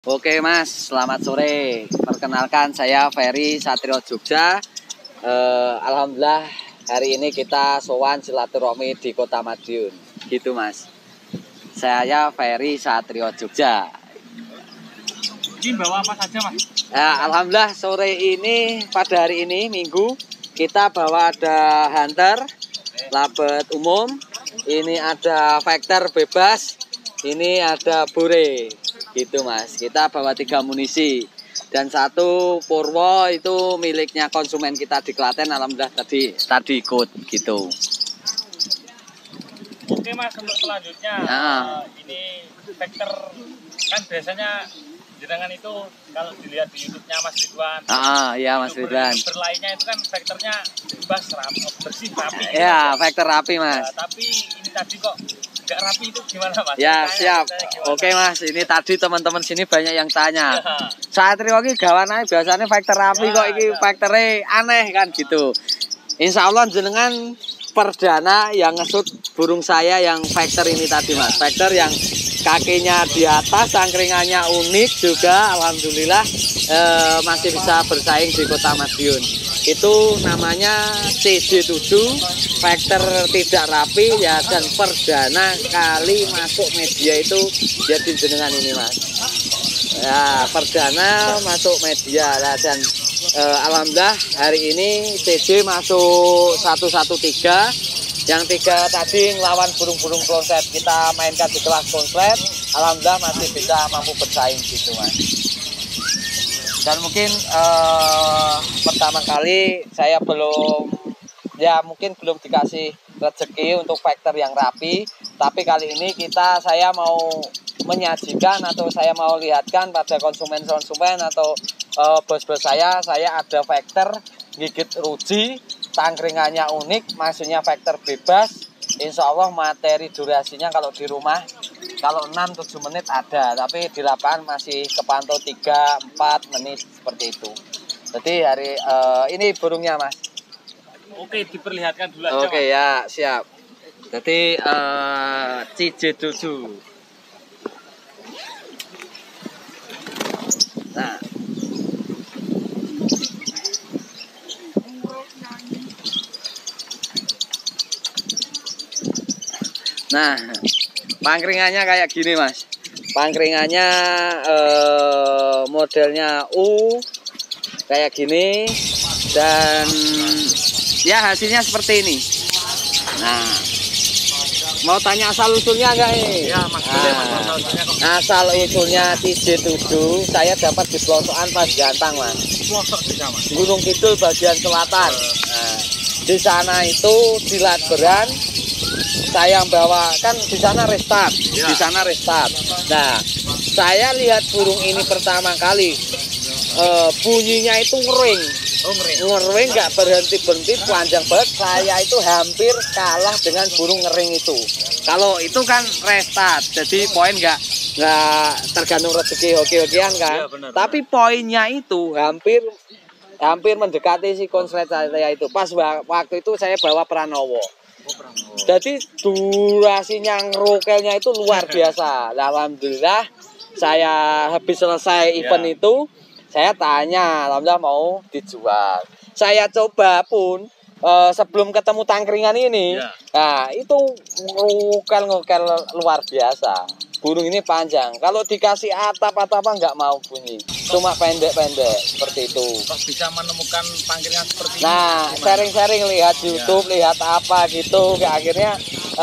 Oke Mas, selamat sore. Perkenalkan saya Ferry Satrio Jogja. Alhamdulillah hari ini kita sowan silaturahmi di Kota Madiun. Gitu Mas. Saya Ferry Satrio Jogja. Ini bawa apa saja Mas? Alhamdulillah sore ini pada hari ini Minggu kita bawa ada hunter, labet umum, ini ada vector bebas, ini ada bore. Gitu Mas, kita bawa 3 munisi dan 1 Purwo itu miliknya konsumen kita di Klaten. Alhamdulillah tadi ikut gitu. Oke Mas, untuk selanjutnya ini vector kan biasanya jenengan itu kalau dilihat di YouTube-nya Mas Ridwan. Iya Mas Ridwan. Berlainnya itu kan vektornya bebas, bersih, rapi. Ya, vektor rapi Mas. Tapi ini tadi kok nggak rapi, itu gimana Mas? Ya siap. Oke Mas, ini tadi teman-teman sini banyak yang tanya. Satrio iki gawane biasanya vektor rapi kok iki vektornya aneh kan gitu. Insya Allah jenengan perdana yang ngesut burung saya yang vektor ini tadi Mas. Vektor yang kakinya di atas, cangkringannya unik juga. Alhamdulillah masih bisa bersaing di Kota Madiun. Itu namanya CJ7, vektor tidak rapi ya, dan perdana kali masuk media itu jadi jenengan ini Mas. Ya, perdana masuk media lah, dan alhamdulillah hari ini CJ masuk 113. Yang 3 tadi ngelawan burung-burung konslet, kita mainkan di kelas konslet. Alhamdulillah masih bisa mampu bersaing gitu Mas. Dan mungkin pertama kali saya belum dikasih rezeki untuk vektor yang rapi. Tapi kali ini saya mau menyajikan atau saya mau lihatkan pada konsumen-konsumen atau bos-bos saya ada vektor gigit ruji, tangkringannya unik, maksudnya vektor bebas. Insya Allah materi durasinya kalau di rumah kalau 6-7 menit ada, tapi di lapangan masih kepantau 3-4 menit seperti itu. Jadi hari ini burungnya Mas. Oke, diperlihatkan dulu aja. Oke ya, siap. Jadi CJ7. Nah, pangkringannya kayak gini Mas. Pangkringannya modelnya U kayak gini, dan ya hasilnya seperti ini. Nah, mau tanya asal usulnya enggak nih? Ya Mas, asal usulnya CJ7 saya dapat di pelosokan Pas Gantang Mas. Pelosok bisa Mas. Gunung Kidul bagian selatan. Nah, di sana itu di Latberan. Saya bawa kan di sana restart, di sana restart. Nah, saya lihat burung ini pertama kali, bunyinya itu ngering, nggak berhenti panjang banget. Saya itu hampir kalah dengan burung ngering itu. Kalau itu kan restart, jadi poin nggak tergantung rezeki hoki-hokian kan. Ya, benar, tapi poinnya itu hampir mendekati si konslet saya itu. Pas waktu itu saya bawa Pranowo. Jadi durasinya ngerokelnya itu luar biasa. Alhamdulillah saya habis selesai event itu, saya tanya, alhamdulillah mau dijual. Saya coba pun sebelum ketemu tangkringan ini, nah itu ngokel luar biasa. Burung ini panjang. Kalau dikasih atap-atapan nggak mau bunyi. Cuma pendek-pendek seperti itu. Kok bisa menemukan pangkringan seperti ini? Nah, sharing-sharing lihat YouTube, lihat apa gitu. Akhirnya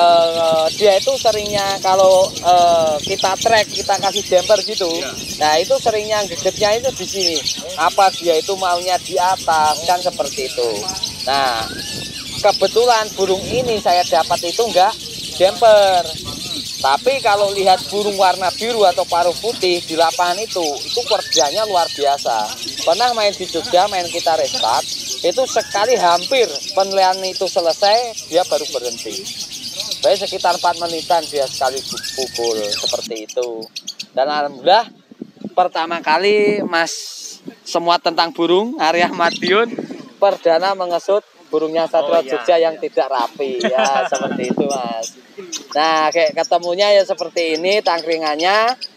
dia itu seringnya kalau kita track, kita kasih jumper gitu. Nah, itu seringnya gegetnya itu di sini. Apa dia itu maunya di atas, kan seperti itu. Nah, kebetulan burung ini saya dapat itu enggak jumper. Tapi kalau lihat burung warna biru atau paruh putih di lapangan itu kerjanya luar biasa. Pernah main di Jogja, main kita restart, itu sekali hampir penilaian itu selesai, dia baru berhenti. Baik sekitar 4 menitan dia sekali pukul seperti itu. Dan alhamdulillah pertama kali Mas semua tentang burung area Madiun perdana mengesut burungnya Satrio Jogja yang tidak rapi ya, seperti itu Mas. Nah, kayak ketemunya ya seperti ini tangkringannya.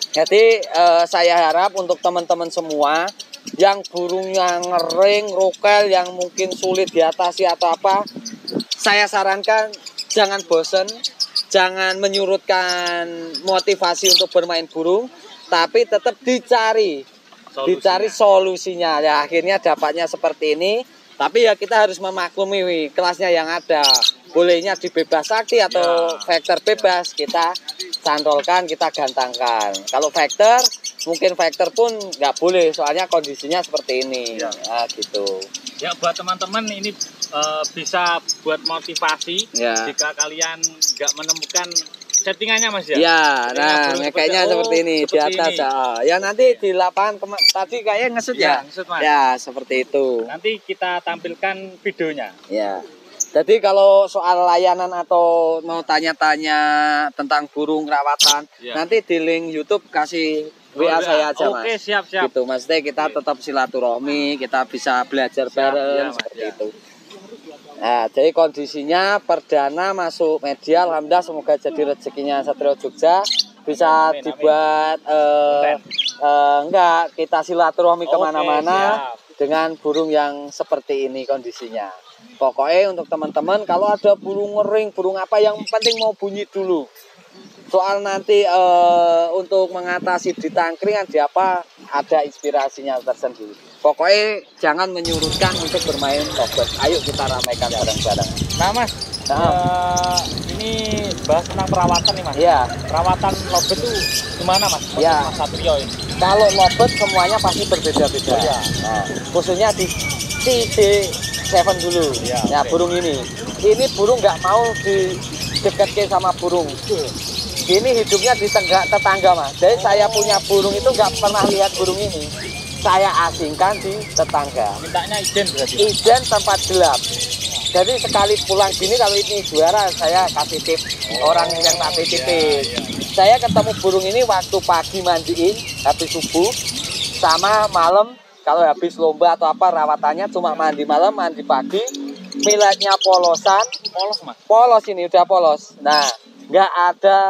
Jadi saya harap untuk teman-teman semua yang burungnya ngering, rokel yang mungkin sulit diatasi atau apa, saya sarankan jangan bosen, jangan menyurutkan motivasi untuk bermain burung, tapi tetap dicari solusinya. Ya akhirnya dapatnya seperti ini. Tapi ya kita harus memaklumi kelasnya yang ada. Bolehnya di bebas sakti atau vektor bebas, kita cantolkan, kita gantangkan. Kalau vektor, mungkin vektor pun nggak boleh, soalnya kondisinya seperti ini. Nah, gitu. Ya buat teman-teman ini bisa buat motivasi jika kalian nggak menemukan settingannya Mas ya. Ya, nah kayaknya seperti ini di atas ini. Ya nanti di lapangan tadi kayaknya ngesut ya. Ngesut, Mas. Ya, seperti itu. Nanti kita tampilkan videonya. Ya. Jadi kalau soal layanan atau mau tanya-tanya tentang burung rawatan, nanti di link YouTube kasih WA saya aja Mas. Oke, siap. Gitu Mas, kita tetap silaturahmi, kita bisa belajar bareng seperti itu. Nah, jadi kondisinya perdana masuk media, alhamdulillah semoga jadi rezekinya Satrio Jogja bisa dibuat enggak kita silaturahmi kemana-mana dengan burung yang seperti ini kondisinya. Pokoknya untuk teman-teman kalau ada burung ngering, burung apa yang penting mau bunyi dulu. Soal nanti untuk mengatasi di tangkringan di apa ada inspirasinya tersendiri. Pokoknya jangan menyurutkan untuk bermain lovebird. Ayo kita ramaikan bareng-bareng. Nah Mas, ini bahas tentang perawatan nih Mas. Iya. Perawatan lovebird itu gimana Mas? Iya. Mas Satrio ini. Kalau lovebird semuanya pasti berbeda-beda. Nah, khususnya di TJ7 dulu. Ya burung ini burung nggak mau didekatkan sama burung. Ini hidupnya di tetangga Mas. Jadi saya punya burung itu nggak pernah lihat burung ini. Saya asingkan di tetangga. Mintanya izin berarti? Izin tempat gelap. Jadi sekali pulang gini kalau ini juara saya kasih tip orang yang tak titipin. Saya ketemu burung ini waktu pagi mandiin habis subuh sama malam kalau habis lomba atau apa rawatannya cuma mandi malam mandi pagi. Miletnya polosan. Polos Mas? Polos ini udah polos. Nah nggak ada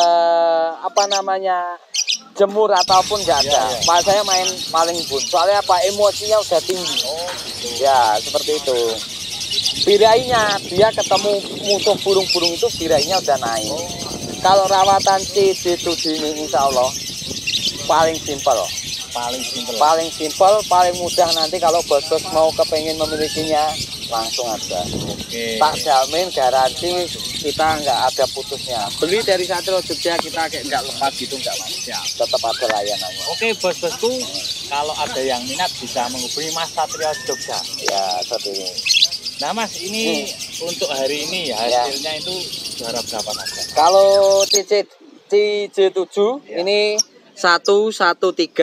jemur ataupun nggak ada. Pak saya main paling bun. Soalnya apa emosinya udah tinggi. Ya seperti itu. Birainya dia ketemu musuh burung-burung itu birainya udah naik. Kalau rawatan TJ7 ini insya Allah paling simpel. Paling simpel, paling mudah nanti kalau bos-bos mau kepengen memilikinya langsung aja. Tak jamin garansi kita nggak ada putusnya. Beli dari Satrio Jogja kita kayak nggak lepas gitu nggak Mas. Tetap ada layanannya. Oke bos-bosku, kalau ada yang minat bisa menghubungi Mas Satrio Jogja. Ya seperti ini. Nah Mas ini untuk hari ini hasilnya itu juara berapa Mas? Kalau TJ7 ini 113.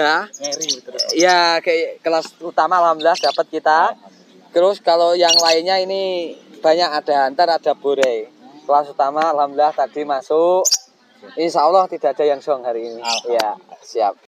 Ya kayak kelas utama alhamdulillah dapat kita. Terus kalau yang lainnya ini banyak ada hunter, ada bore. Kelas utama alhamdulillah tadi masuk. Insya Allah tidak ada yang song hari ini. Ya siap.